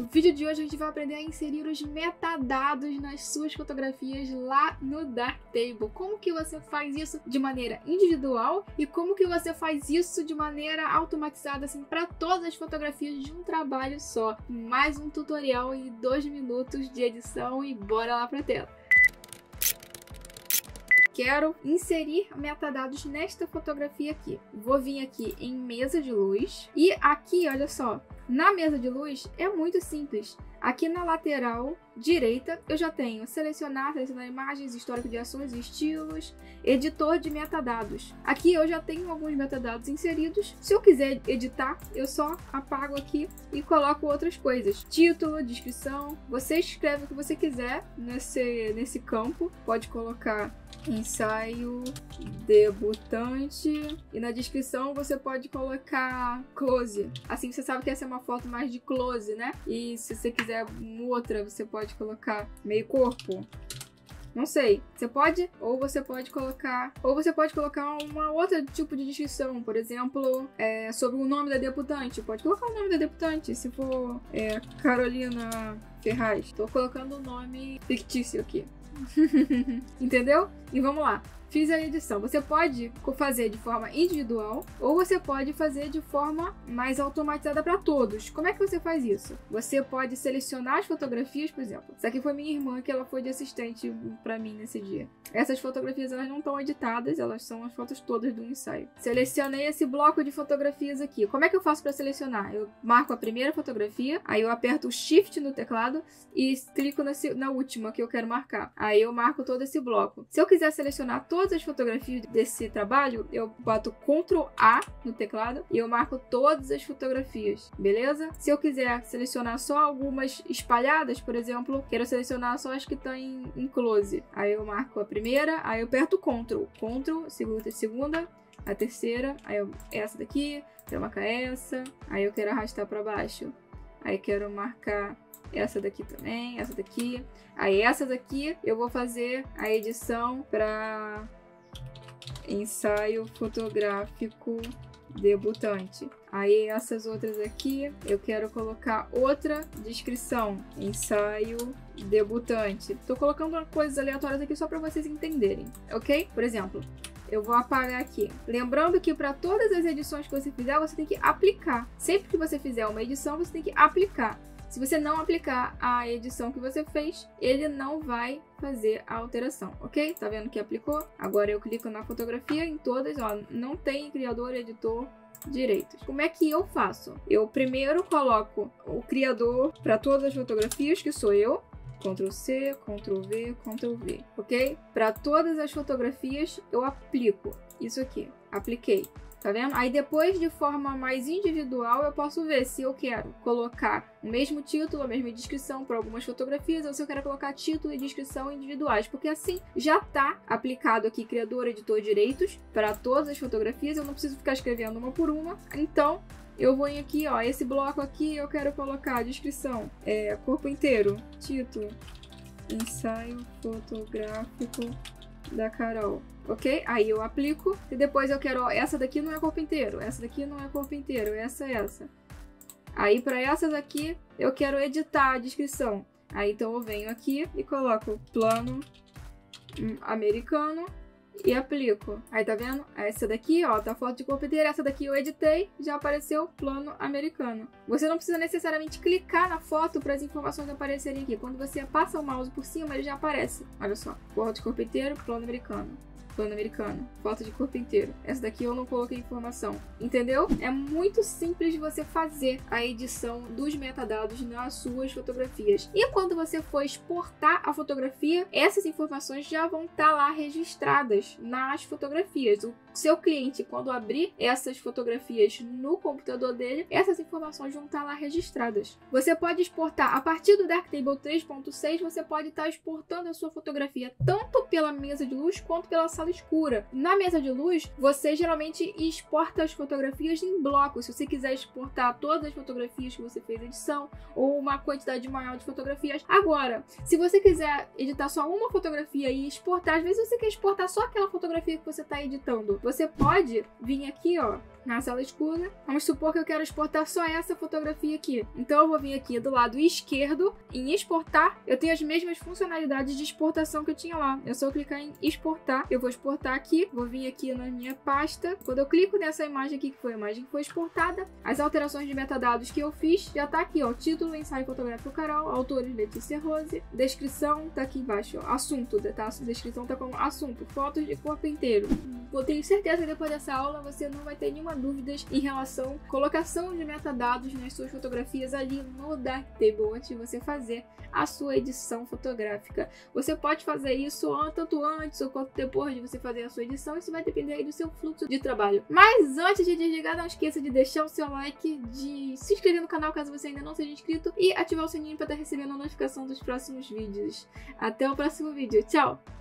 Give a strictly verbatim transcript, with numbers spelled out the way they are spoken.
vídeo de hoje a gente vai aprender a inserir os metadados nas suas fotografias lá no Darktable. Como que você faz isso de maneira individual e como que você faz isso de maneira automatizada, assim, para todas as fotografias de um trabalho só. Mais um tutorial em dois minutos de edição e bora lá pra tela. Quero inserir metadados nesta fotografia aqui. Vou vir aqui em mesa de luz e aqui, olha só, na mesa de luz é muito simples. Aqui na lateral direita eu já tenho selecionar, selecionar imagens, histórico de ações, estilos, editor de metadados. Aqui eu já tenho alguns metadados inseridos. Se eu quiser editar, eu só apago aqui e coloco outras coisas. Título, descrição, você escreve o que você quiser nesse, nesse campo. Pode colocar ensaio debutante e na descrição você pode colocar close. Assim você sabe que essa é uma foto mais de close, né? E se você quiser outra, você pode colocar meio corpo. Não sei, você pode, ou você pode colocar, ou você pode colocar uma outra tipo de descrição, por exemplo, é, sobre o nome da debutante. Pode colocar o nome da debutante, se for é, Carolina Ferraz. Estou colocando o nome fictício aqui. Entendeu? E vamos lá. Fiz a edição. Você pode fazer de forma individual ou você pode fazer de forma mais automatizada para todos. Como é que você faz isso? Você pode selecionar as fotografias, por exemplo. Essa aqui foi minha irmã que ela foi de assistente para mim nesse dia. Essas fotografias elas não estão editadas, elas são as fotos todas do ensaio. Selecionei esse bloco de fotografias aqui. Como é que eu faço para selecionar? Eu marco a primeira fotografia, aí eu aperto o Shift no teclado e clico na, na última que eu quero marcar. Aí eu marco todo esse bloco. Se eu quiser selecionar todo todas as fotografias desse trabalho, eu boto control A no teclado e eu marco todas as fotografias, beleza? Se eu quiser selecionar só algumas espalhadas, por exemplo, quero selecionar só as que estão em, em close, aí eu marco a primeira, aí eu aperto control, control, segunda, segunda, a terceira, aí eu, essa daqui, quero marcar essa, aí eu quero arrastar para baixo, aí quero marcar essa daqui também, essa daqui. Aí essa daqui eu vou fazer a edição para ensaio fotográfico debutante. Aí essas outras aqui eu quero colocar outra descrição, ensaio debutante. Tô colocando coisas aleatórias aqui só para vocês entenderem, ok? Por exemplo, eu vou apagar aqui. Lembrando que para todas as edições que você fizer, você tem que aplicar. Sempre que você fizer uma edição, você tem que aplicar. Se você não aplicar a edição que você fez, ele não vai fazer a alteração, ok? Tá vendo que aplicou? Agora eu clico na fotografia, em todas, ó, não tem criador, editor, direitos. Como é que eu faço? Eu primeiro coloco o criador para todas as fotografias, que sou eu. control C, control V, control V, ok? Para todas as fotografias, eu aplico isso aqui. Apliquei. Tá vendo? Aí depois, de forma mais individual, eu posso ver se eu quero colocar o mesmo título, a mesma descrição para algumas fotografias, ou se eu quero colocar título e descrição individuais, porque assim já tá aplicado aqui criador, editor, direitos para todas as fotografias, eu não preciso ficar escrevendo uma por uma. Então eu vou aqui, ó, esse bloco aqui eu quero colocar a descrição, é, corpo inteiro, título, ensaio fotográfico da Carol. Ok? Aí eu aplico e depois eu quero, ó, essa daqui não é corpo inteiro, essa daqui não é corpo inteiro, essa é essa. Aí para essas aqui eu quero editar a descrição. Aí então eu venho aqui e coloco plano americano e aplico. Aí tá vendo? Essa daqui, ó, tá foto de corpo inteiro, essa daqui eu editei, já apareceu plano americano. Você não precisa necessariamente clicar na foto para as informações aparecerem aqui. Quando você passa o mouse por cima, ele já aparece. Olha só, foto de corpo inteiro, plano americano. Plano americano, foto de corpo inteiro. Essa daqui eu não coloquei informação, entendeu? É muito simples de você fazer a edição dos metadados nas suas fotografias. E quando você for exportar a fotografia, essas informações já vão estar lá registradas nas fotografias. O seu cliente, quando abrir essas fotografias no computador dele, essas informações vão estar lá registradas. Você pode exportar, a partir do Darktable três ponto seis, você pode estar exportando a sua fotografia tanto pela mesa de luz quanto pela sala escura. Na mesa de luz, você geralmente exporta as fotografias em blocos. Se você quiser exportar todas as fotografias que você fez edição ou uma quantidade maior de fotografias. Agora, se você quiser editar só uma fotografia e exportar, às vezes você quer exportar só aquela fotografia que você está editando. exemplo, você pode vir aqui, ó, na sala escura. Vamos supor que eu quero exportar só essa fotografia aqui. Então eu vou vir aqui do lado esquerdo em exportar. Eu tenho as mesmas funcionalidades de exportação que eu tinha lá. É só clicar em exportar. Eu vou exportar aqui. Vou vir aqui na minha pasta. Quando eu clico nessa imagem aqui, que foi a imagem que foi exportada, as alterações de metadados que eu fiz já tá aqui, ó. Título, ensaio fotográfico Carol, autores Letícia Rose, descrição tá aqui embaixo, ó. Assunto, tá? A descrição tá como assunto, fotos de corpo inteiro. Eu tenho certeza que depois dessa aula você não vai ter nenhuma dúvidas em relação à colocação de metadados nas suas fotografias ali no Darktable antes de você fazer a sua edição fotográfica. Você pode fazer isso tanto antes ou quanto depois de você fazer a sua edição, isso vai depender aí do seu fluxo de trabalho. Mas antes de desligar, não esqueça de deixar o seu like, de se inscrever no canal caso você ainda não seja inscrito e ativar o sininho para estar recebendo a notificação dos próximos vídeos. Até o próximo vídeo, tchau!